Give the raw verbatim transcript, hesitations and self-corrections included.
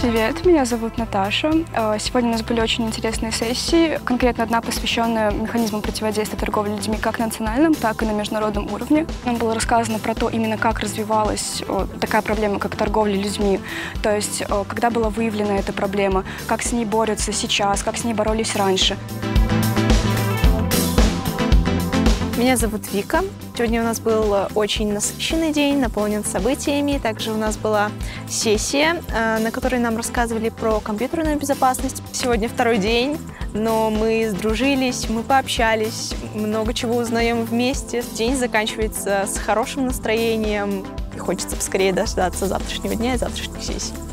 Привет, меня зовут Наташа. Сегодня у нас были очень интересные сессии, конкретно одна посвященная механизмам противодействия торговли людьми как на национальном, так и на международном уровне. Нам было рассказано про то, именно как развивалась такая проблема, как торговля людьми, то есть когда была выявлена эта проблема, как с ней борются сейчас, как с ней боролись раньше. Меня зовут Вика. Сегодня у нас был очень насыщенный день, наполнен событиями. Также у нас была сессия, на которой нам рассказывали про компьютерную безопасность. Сегодня второй день, но мы сдружились, мы пообщались, много чего узнаем вместе. День заканчивается с хорошим настроением. Хочется поскорее дождаться завтрашнего дня и завтрашних сессий.